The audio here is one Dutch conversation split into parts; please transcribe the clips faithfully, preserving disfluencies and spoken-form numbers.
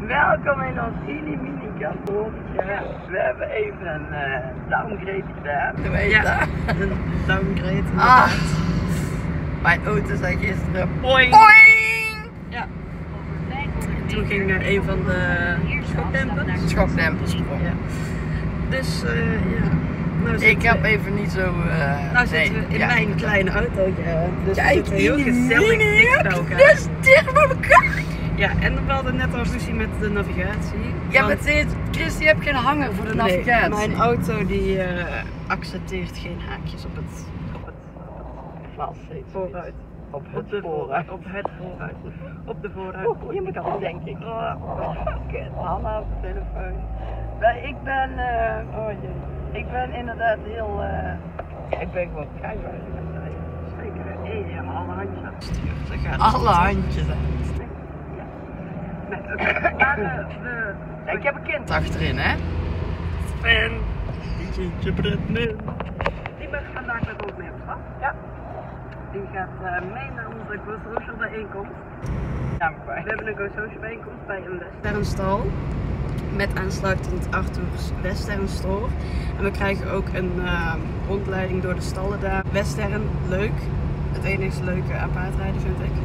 Welkom in ons mini mini kantoortje. We hebben even een uh, downgrade gedaan. Ja, een downgrade. Ah. Mijn auto zei gisteren boing. Boing! Ja. En toen ging er een van de schokdempers. Schokdempers sprong. Ja. Dus uh, ja. Nou ik heb we, even niet zo. Uh, nou zitten nee, we in ja. mijn kleine autootje. Dus Kijk, we zitten heel gezellig dicht bij elkaar. Dus dicht bij elkaar. Ja, en we hadden net al ruzie met de navigatie. Ja, maar steeds, Chris, je hebt geen hanger voor de nee, navigatie. Mijn auto die uh, accepteert geen haakjes op het, op het glas, vooruit. Op het op de vooruit. Op het vooruit. Op de vooruit. Oeh, je moet al denk ik. Oh, fuck it. Hanna op de telefoon. Nee, ik ben, uh, oh jee. Ik ben inderdaad heel, uh, ja, ik ben gewoon keihard. Zeker. Hé, ja, maar alle handjes aan het sturen. Alle handjes aan. Nee, okay. Maar uh, we... Ja, ik heb een kind achterin, hè? Sven. Die kindje Britney. Die mag vandaag met ons mee op stap. Ja. Die gaat uh, mee naar onze Go Social bijeenkomst. Ja, maar we hebben een Go Social bijeenkomst bij een Westernstal. Met aansluitend Arthur's Western Store. En we krijgen ook een uh, rondleiding door de stallen daar. Western, leuk. Het enige leuke aan paardrijden vind ik.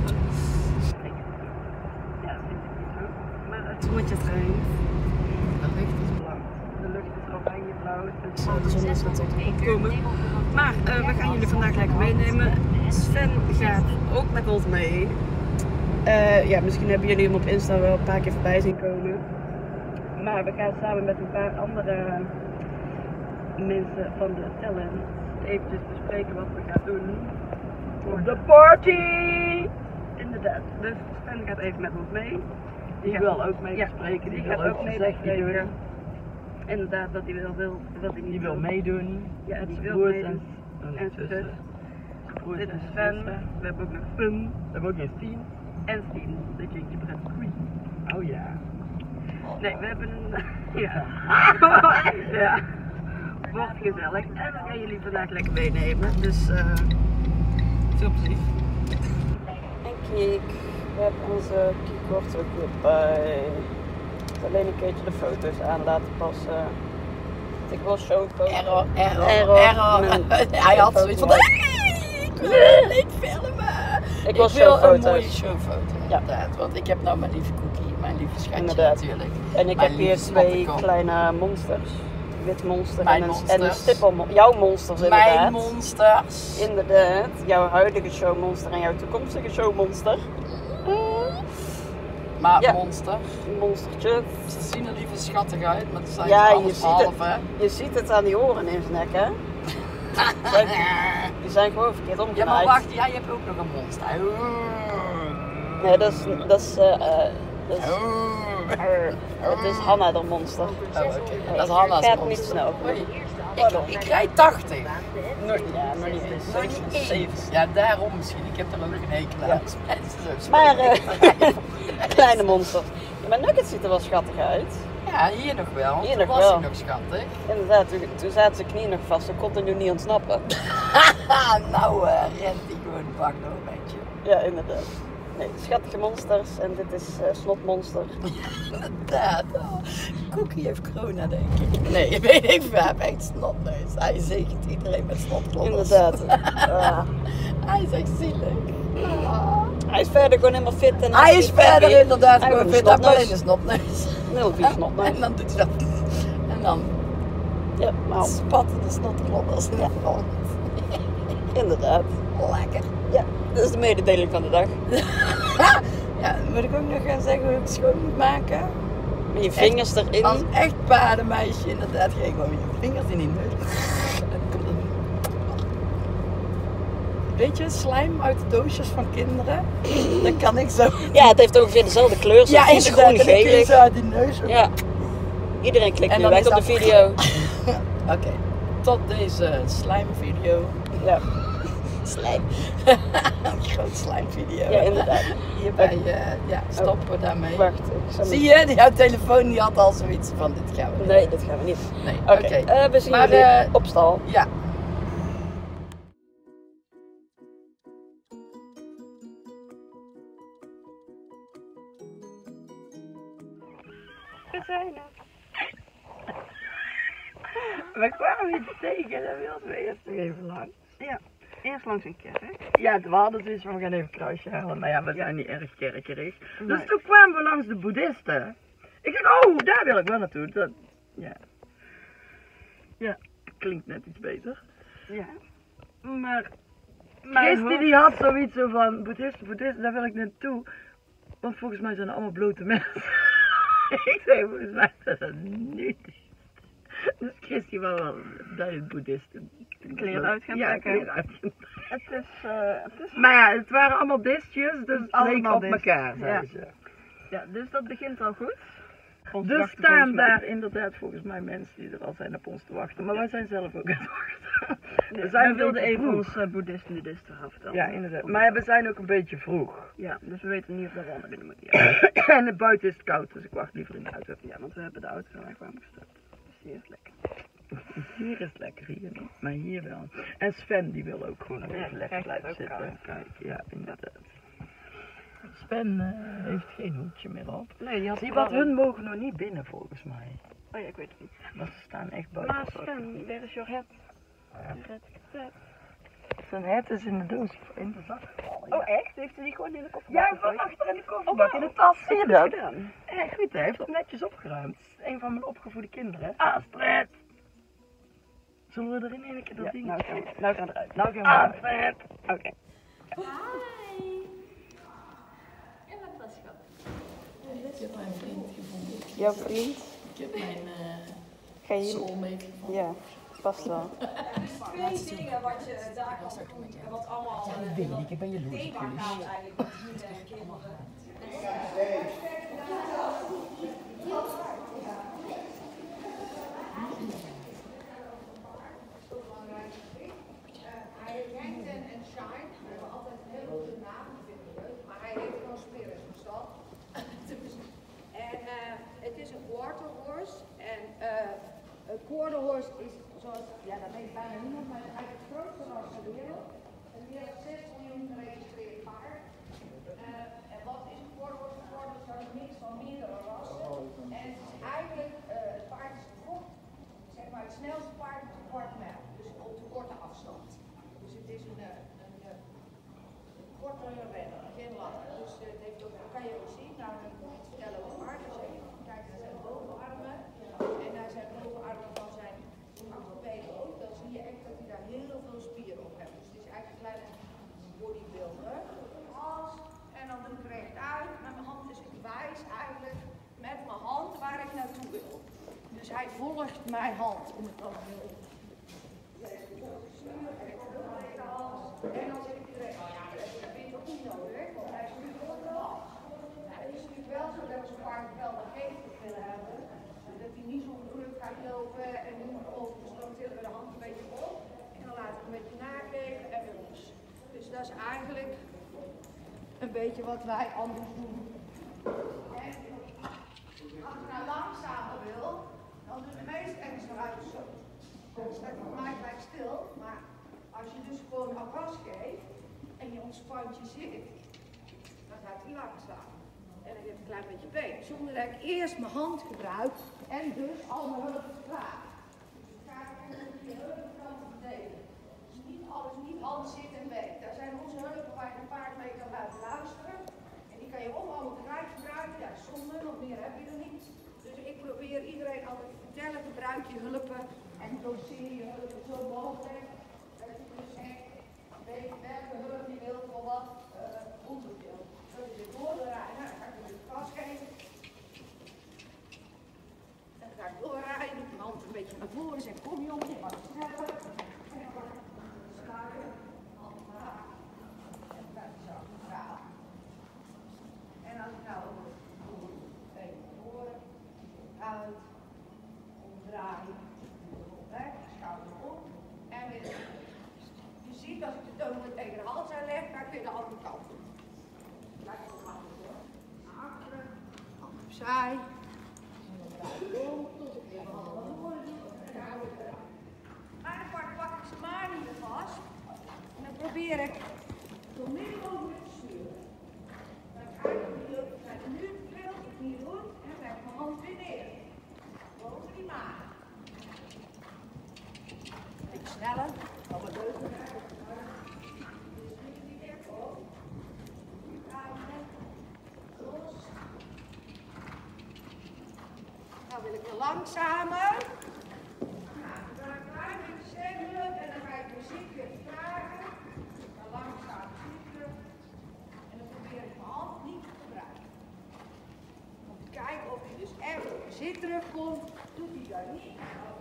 Het zonnetje schijnt. De lucht is blauw. De lucht is oranje-blauw, dus uh, de zon is net op opkomen. Maar uh, we gaan jullie vandaag lekker meenemen. Sven gaat ook met ons mee. Uh, ja, misschien hebben jullie hem op Insta wel een paar keer voorbij zien komen. Maar we gaan samen met een paar andere mensen van de talent eventjes bespreken wat we gaan doen voor de party! Inderdaad, dus Sven gaat even met ons mee. Die, die wil ook mee bespreken, die, die gaat ook mee bespreken. Inderdaad, wat hij wil, wil wat hij niet die wil. wil meedoen. Ja, die wil meedoen. En zijn zus. Dit is Sven. We hebben ook nog Fun. We hebben ook nog Stien. En Stien, de kindje Brett Queen. Oh ja. Nee, we hebben een... Ja. Ja. Wordt gezellig. En we gaan jullie vandaag lekker meenemen. Dus uh, veel plezier. En kijk, we hebben onze keycord ook weer bij. Alleen een keertje de foto's aan laten passen. Ik wil showfoto's. Error, error, error. error. Hij had zoiets van, ik wil niet filmen. Ik wil, ik wil een mooie showfoto. Ja. Inderdaad, want ik heb nou mijn lieve Cookie, mijn lieve schatje inderdaad. Natuurlijk. En ik mijn heb hier twee kleine monsters. Wit monster en een, en een stippel. Jouw monsters inderdaad. Mijn monsters. Inderdaad. Jouw huidige showmonster en jouw toekomstige showmonster. Maar ja. monster. Monstertje. Ze zien er liever schattig uit, maar het zijn ja, ze alles behalve. Het, je ziet het aan die oren in zijn nek, hè? zijn, die zijn gewoon verkeerd omgedraaid. Ja, maar wacht, jij hebt ook nog een monster. Nee, dat is... Dat is, uh, dat is uh, het is Hanna de monster. Oh, okay. hey, dat is Hanna's monster. Gaat niet snel. Ik, ik rijd tachtig. Nog niet. Ja, nog niet eens. Nog niet eens. Ja, daarom misschien. Ik heb er ook een hekel aan. Ja. Maar, uh, kleine monster. Ja, maar Nugget ziet er wel schattig uit. Ja, hier nog wel. Hier toen nog was wel. hij nog schattig. Inderdaad, toen, toen zaten zijn knieën nog vast. Ze kon er nu niet ontsnappen. nou, uh, rent hij gewoon de bak door een beetje. Ja, inderdaad. Nee, schattige monsters en dit is uh, Snotmonster. Inderdaad. Oh. Cookie heeft corona, denk ik. Nee, weet ik veel. Hij heeft echt snotneus. Hij zegent iedereen met snotkloppers. Inderdaad. Uh. Hij is echt zielig. Ah. Hij is verder gewoon helemaal fit en hij is verder happy. Inderdaad hij gewoon fit. Hij heeft alleen een snotneus. Een heel vies snotneus. En dan doet hij dat. En dan ja, nou. spatten de snotkloppers in de grond. Inderdaad. Lekker. Ja, dat is de mededeling van de dag. Ja, moet ik ook nog gaan zeggen hoe ik het schoon moet maken? Met je vingers echt, erin. Als echt paardenmeisje inderdaad, ga je gewoon met je vingers in die neus. Weet je, slijm uit de doosjes van kinderen? Dat kan ik zo. Ja, het heeft ongeveer dezelfde kleur. Ja, is groen geel. Zo uit die neus. Ja. Iedereen klikt nu weg op de video. Oké, okay. Tot deze slijmvideo. Ja. Slijm. Een groot slijmvideo. Ja, inderdaad. Hierbij uh, ja, stoppen we daarmee. Wacht. Zie je, jouw telefoon die had al zoiets van dit gaan we niet. Nee, dit gaan we niet. Nee, oké. Okay. Okay. Uh, we zien maar, jullie uh, op stal. Ja. We zijn er. We kwamen iets tegen, dat wilden we eerst nog even langs. Ja, eerst langs een kerk. Ja, we hadden zoiets van, we gaan even kruisje halen, maar ja, we zijn niet erg kerkerig. Nee. Dus toen kwamen we langs de boeddhisten. Ik dacht, oh, daar wil ik wel naartoe. Dat, ja. Ja, klinkt net iets beter. Ja. Maar, maar Christy die had zoiets zo van, boeddhisten, boeddhisten, daar wil ik naartoe. Want volgens mij zijn het allemaal blote mensen. Ik zei, volgens mij is dat niet. Dus Christy wou wel bij het boeddhisten kleren uit gaan trekken. Ja, kleren uit gaan trekken. Het is, uh, het is... Maar ja, het waren allemaal distjes, dus het leek op elkaar, zei ja. ze. Ja, dus dat begint al goed. Ons dus staan daar inderdaad volgens mij mensen die er al zijn op ons te wachten. Maar wij zijn zelf ook aan het wachten. We zijn wilden even ons uh, boeddhist-nudist verhaal vertellen. Ja, inderdaad. Maar we zijn ook een beetje vroeg. Ja, dus we weten niet of we wandelen binnen moeten. Ja. En buiten is het koud, dus ik wacht liever in de auto. Ja, want we hebben de auto heel erg warm gesteld. Dus hier is lekker. Hier is lekker, hier niet. Maar hier wel. En Sven die wil ook gewoon even ja, lekker blijven zitten. Kijk, ja, inderdaad. Sven uh, heeft geen hoedje meer op. Nee, die had die wat hun mogen nog niet binnen volgens mij. Oh ja, ik weet het niet. Maar ze staan echt buiten. Maar Sven, where is your hat? Your hat. Zijn hat is in de doos, in de zak. Oh, ja. Oh echt? Heeft hij die gewoon in de kofferbak? Ja, van achter in de kofferbak, oh, in de tas. Zie je dat? Echt goed, hij heeft dat netjes opgeruimd. Een van mijn opgevoede kinderen. Astrid! Zullen we erin een keer dat ja, ding? Nou gaan we, nou gaan we eruit. Nou gaan we eruit. Astrid! Oké. Okay. Hi! En wat was schat? Ik heb mijn vriend gevonden. Jouw vriend? Ik heb mijn uh, Ga je... soulmate gevonden. Ja, past wel. Er is twee dingen wat je daar kan doen, wat allemaal ja, weet ik, ik ben jaloers. thema gaat eigenlijk. Wat je nu en kinderen. Hij heet Yankton en Shine. We hebben altijd een hele goede naam, dat vind ik leuk. Maar hij heet gewoon Spirit Verstand. En uh, het is een quarter horse. En uh, een quarter horse is, zoals, ja dat weet bijna niemand, maar het is eigenlijk het grootste ras ter wereld. En die heeft zes miljoen geregistreerd paard. Uh, en wat is een quarter horse? Een quarter horse is een mix van meerdere rassen. En het is eigenlijk, uh, het paard is gefokt, zeg maar het snelste paard op de kwart mijl. Dus op de korte afstand. Dus het is een, een, een, een kortere renner, geen lange. Dus uh, het heeft ook, dat kan je ook zien, nou ik moet iets vertellen over paard. Dus kijk naar zijn bovenarmen en naar zijn bovenarmen van zijn achterpeden ook. Dan zie je echt dat hij daar heel veel spieren op heeft. Dus het is eigenlijk een kleine bodybuilder. Als, en dan doe ik rechtuit, met mijn hand is ik wijs eigenlijk met mijn hand waar ik naartoe wil. Dus hij volgt mijn hand om het dan heel en dan zeg ik direct, nou ja, dat vind ik ook niet nodig, want hij is nu gewoon af. Nou, het is natuurlijk wel zo dat we zo'n paard wel de geest willen hebben, dat hij niet zo'n druk gaat lopen en nu over, dus dan tillen we de hand een beetje op en dan laten we het een beetje nageven en weer los. Dus dat is eigenlijk een beetje wat wij anders doen. En als ik nou langzamer wil, dan doen de meeste engels eruit zo. Dan staat voor mij gelijk stil, maar als je dus gewoon een gas geeft en je ontspant je zit, dan gaat hij langzaam. En dan heeft een klein beetje been, zonder dat ik eerst mijn hand gebruik en dus al mijn hulp vraag. Dus ik ga even die hulpkant verdelen. Dus niet alles, niet hand, zit en been. Daar zijn onze hulpen waar je een paard mee kan laten luisteren. En die kan je of allemaal tegelijk gebruiken, ja zonde, nog meer heb je er niet. Dus ik probeer iedereen altijd te vertellen, gebruik je hulpen en doseer je hulpen zo mogelijk. Dat je dus echt weet welke hulp je wil voor wat uh, onderdeel. Dat is het doordraaien, nou, dan ga ik dus het gas geven. En dan ga ik doordraaien, doe ik mijn hand een beetje naar voren en zeg kom jongen, je mag sneller. Sluiten, hand omlaag. En dan ga ik zo draaien. En als ik nou even voor, uit, omdraaien, weg, schouder op en weer. Je ziet als ik de toon tegen de hals aanleg, ga ik weer de andere kant doen. Kijk op de hand door. Naar achteren, hand opzij. En dan draai ik om tot ik weer mijn handen naar voren doe en dan hou ik eruit. Maar dan pak, pak ik ze maar niet meer vast. En dan probeer ik zo min mogelijk te sturen. Dan ga ik nu, nu wil ik niet doen en dan leg ik mijn hand weer neer. even langzamer. Nou, dan ga ik klein beetje stemmen en dan ga ik muziek weer vragen. Dan langzaam zitten. En dan probeer ik mijn hand niet te gebruiken. Om te kijken of hij dus echt op de zit terugkomt. Doet hij dat niet.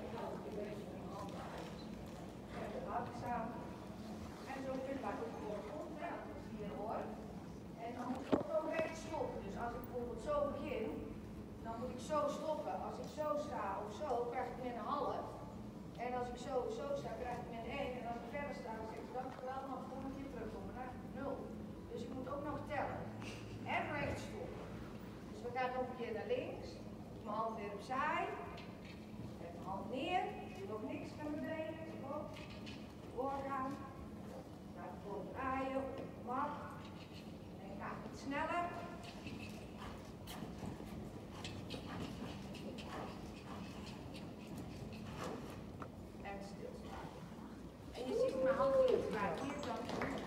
Langzaam. En zo vind ik ook voor dat is hier hoor. En dan moet ik ook wel recht stoppen. Dus als ik bijvoorbeeld zo begin, dan moet ik zo stoppen. Als ik zo sta of zo, krijg ik min een half. En als ik zo of zo sta, krijg ik min één. En als ik verder sta, dan zeg ik dankjewel, maar volgende keer terugkomen. Dan krijg ik nul. Dus ik moet ook nog tellen. En recht stoppen. Dus we gaan nog een keer naar links. Mijn hand weer opzij. Met mijn hand neer. Nog niks kan bewegen. Doorgaan. Ga voor draaien. Mag. En ga iets sneller. En stilstaan. En je ziet mijn hand hier draaien. Hier dan.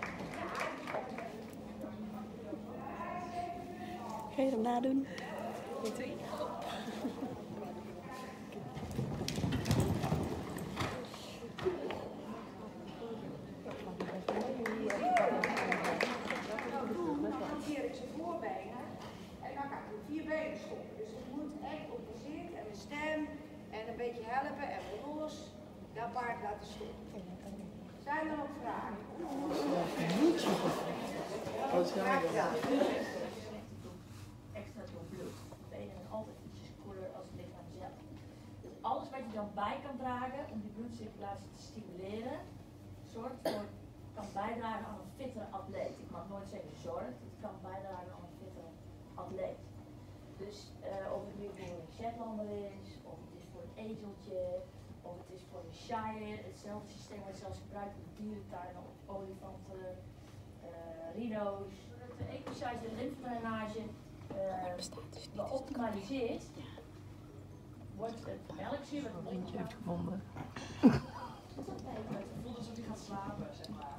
Ga je hem nadoen? Een beetje helpen en weer los, dat paard laten stoppen. Zijn er nog vragen? Ja. Extra door bloed. Benen zijn altijd ietsjes koeler als het lichaam zelf. Dus alles wat je dan bij kan dragen om die bloedcirculatie te stimuleren, zorgt voor, kan bijdragen aan een fittere atleet. Ik mag nooit zeggen zorgt, het kan bijdragen aan een fittere atleet. Dus uh, of het nu voor een Shetlander is, of het is voor een ezeltje, of het is voor een Shire, hetzelfde systeem wat je zelfs gebruikt in dierentuinen, of olifanten, uh, rhino's. De exercise en lymfedrainage uh, geoptimaliseerd, wordt het melkzuur wat het Eentje heeft gevonden. Het voelt alsof je gaat slapen, zeg maar.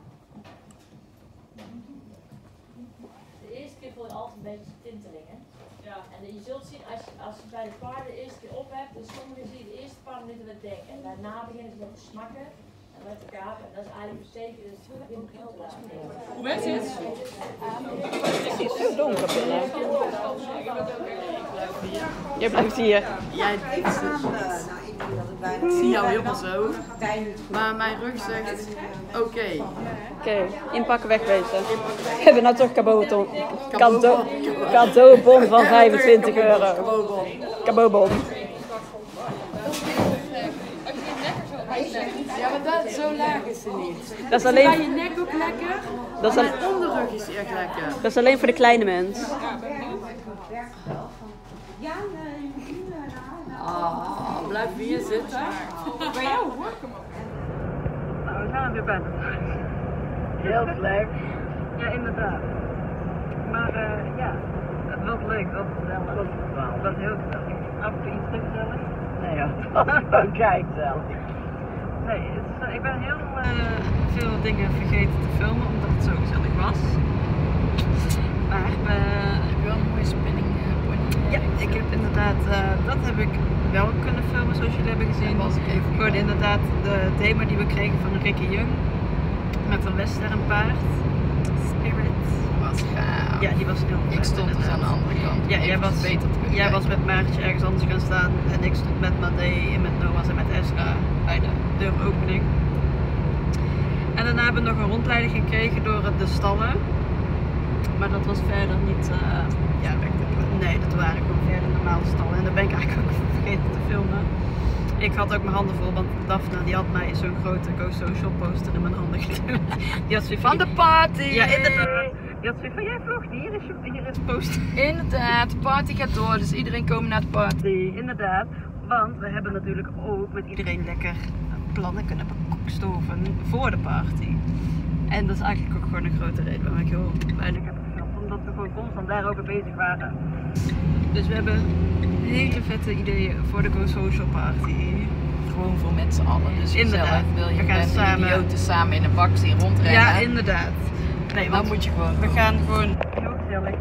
De eerste keer voel je altijd een beetje tintelingen. Ja. En je zult zien, als je, als je bij de paarden de eerste keer op hebt, dus sommigen zie je de eerste paar minuten met denken. En daarna beginnen ze met te smakken en met te kapen. En dat is eigenlijk verzekerd, dus het begint heel te laten. Hoe is het? Het is zo donker binnen. Je blijft hier. Jij ik zie jou helemaal zo. Maar mijn rug zegt oké. Okay. Oké, okay. Inpakken, wegwezen. We hebben nou toch cadeaubon. Cadeau, cadeaubon van vijfentwintig euro. Cadeaubon. Ja, maar dat, zo laag is ze niet. Dat is alleen... je nek ook lekker, dat is al... mijn onderrug is erg lekker. Dat is alleen voor de kleine mens. Ah, blijf hier zitten. Bij jou hoor ik hem ook. Nou, we gaan weer bed. Heel leuk. Ja, inderdaad. Maar uh, ja, het was leuk, het was gezellig. Het was heel gezellig. Af en toe iets te gezellig. Nee joh, dat was gewoon gezellig. Nee, het is, uh, ik ben heel uh, veel dingen vergeten te filmen omdat het zo gezellig was. Maar uh, Heb je wel een mooie spinning pony? ja, ik heb inderdaad, uh, dat heb ik wel kunnen filmen zoals jullie hebben gezien. Dat was ik even Gewoon inderdaad de demo die we kregen van Ricky Jung met een westernpaard. Spirit. Was gaaf. Ja, die was heel vet, Ik stond dus aan de andere kant. Ja, jij was, beter te kunnen jij was kijken. met Maartje ergens anders gaan staan en ik stond met Madee en met Noah en met Esra bij de deuropening. En daarna hebben we nog een rondleiding gekregen door de stallen. Maar dat was verder niet... Uh, ja, nee, dat waren gewoon verder normale stallen. En daar ben ik eigenlijk ook vergeten te filmen. Ik had ook mijn handen vol, want Daphne die had mij zo'n grote Go Social poster in mijn handen gedaan. Die had zoiets van de party! Ja, inderdaad. Die had zoiets van, jij vlogt, hier is je hier is poster. Inderdaad, de party gaat door, dus iedereen komt naar de party. Inderdaad, want we hebben natuurlijk ook met iedereen lekker plannen kunnen bekokstoven voor de party. En dat is eigenlijk ook gewoon een grote reden waarom ik heel weinig heb gefilmd, omdat we gewoon constant daarover bezig waren. Dus we hebben hele vette ideeën voor de Go Social Party. Gewoon voor met z'n allen, dus Inderdaad. zelf wil je We gaan met samen- idioten samen in een bak zien rondrennen. Ja, inderdaad. Nee, Dat want moet je gewoon we doen. gaan gewoon heel gezellig met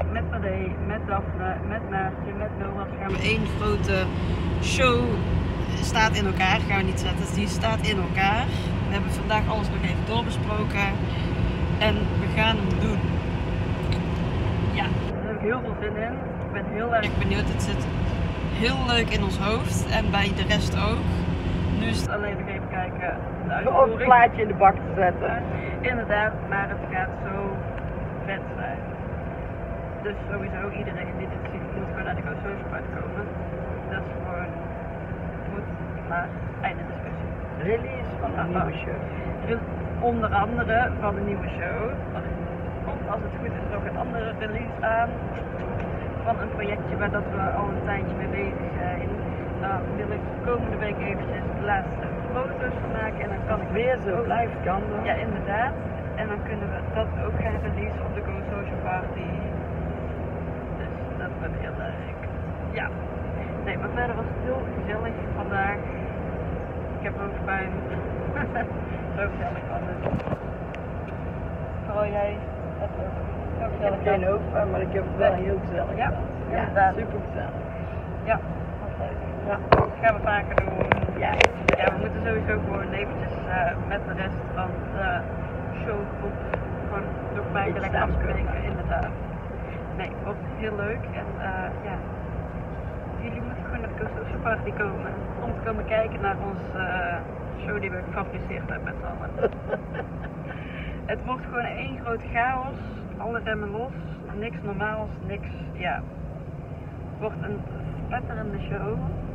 Day met Daphne, met Maartje, met Noah. Gaan we één grote show staat in elkaar, gaan we niet zetten, dus die staat in elkaar. We hebben vandaag alles nog even doorbesproken en we gaan hem doen. Ja, daar heb ik heel veel zin in. Ik ben heel erg benieuwd. Het zit heel leuk in ons hoofd en bij de rest ook. Nu is het alleen nog even kijken om het plaatje in de bak te zetten. Inderdaad, maar het gaat zo vet zijn. Dus sowieso iedereen die dit ziet moet gewoon naar de Go Social Party komen. Dat is gewoon goed, klaar, einde discussie. Release van een nieuwe show. Er is onder andere van een nieuwe show. Er komt als het goed is nog een andere release aan. Van een projectje waar dat we al een tijdje mee bezig zijn. Nou wil ik komende week eventjes de laatste foto's van maken en dan kan ik Weer zo ook- blijft kan dan. Ja, inderdaad. En dan kunnen we dat ook gaan releasen op de Go Social Party. Dus dat wordt heel leuk. Ja. Nee, maar verder was het heel gezellig vandaag. Ik heb hoofdpijn. Zo gezellig was het. Vooral jij. Het ook. Zo Ik heb gezellig. geen hoofdpijn, maar ik heb het wel heel gezellig. Ja, Ja, inderdaad. super gezellig. Ja, was leuk. Ja. Dat gaan we vaker doen. Ja. Ja, we moeten sowieso gewoon eventjes uh, met de rest van de showgroep gewoon nog bij Iets lekker samen afspreken, kunnen. inderdaad. Nee, het wordt heel leuk en uh, ja, jullie moeten gewoon naar de Go Social Party komen om te komen kijken naar onze uh, show die we gefabriceerd hebben met z'n allen. Het wordt gewoon één grote chaos, alle remmen los, niks normaals, niks, ja. Het wordt een spetterende show.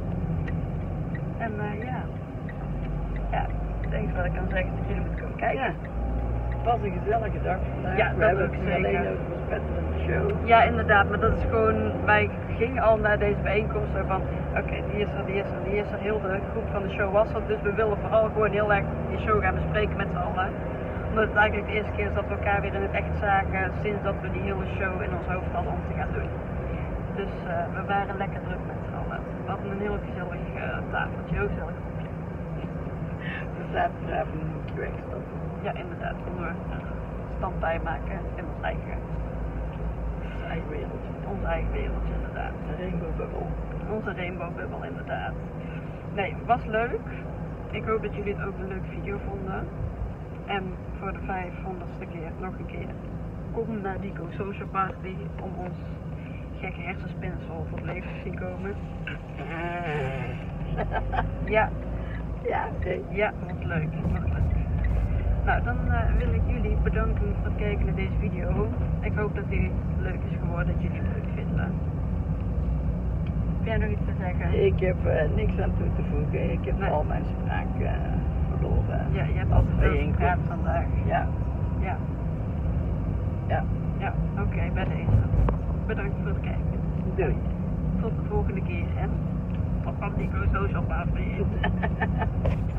En uh, ja, ja, het enige wat ik kan zeggen is dat jullie moeten komen kijken. Ja. Het was een gezellige dag vandaag. Ja, we dat hebben ook het niet zeker. alleen over een spetterende show. Ja, inderdaad, maar dat is gewoon, wij gingen al naar deze bijeenkomst zo van, oké, okay, die is er, die is er, die is er, heel de groep van de show was er, dus we willen vooral gewoon heel erg die show gaan bespreken met z'n allen. Omdat het eigenlijk de eerste keer is dat we elkaar weer in het echt zagen sinds dat we die hele show in ons hoofd hadden om te gaan doen. Dus uh, we waren lekker druk met z'n allen. We hadden een heel gezellig uh, tafeltje, heel gezellig. We zaten vanavond een Q X op. Ja, inderdaad, konden we een stand bijmaken in ons eigen, Ons eigen wereldje. ons eigen wereldje, inderdaad. Een rainbow bubble. Onze rainbow bubble, inderdaad. Nee, was leuk. Ik hoop dat jullie het ook een leuke video vonden. En voor de vijfhonderdste keer nog een keer. Kom naar die Go Social Party om ons gekke hersenspinsel voor het leven te zien komen. Ja, Ja, oké. ja, wordt leuk, wordt leuk. Nou, dan uh, wil ik jullie bedanken voor het kijken naar deze video. Ik hoop dat die leuk is geworden, dat jullie het leuk vinden. Heb jij nog iets te zeggen? Ik heb uh, niks aan toe te voegen. Ik heb Nee. al mijn spraak uh, verloren. Ja, je hebt Op altijd de veel bijeenkomst. gepraat vandaag. Ja, Ja, ja. ja, oké, okay, bij deze. Bedankt voor het kijken. Doei. Tot de volgende keer en tot van die Go Social Party.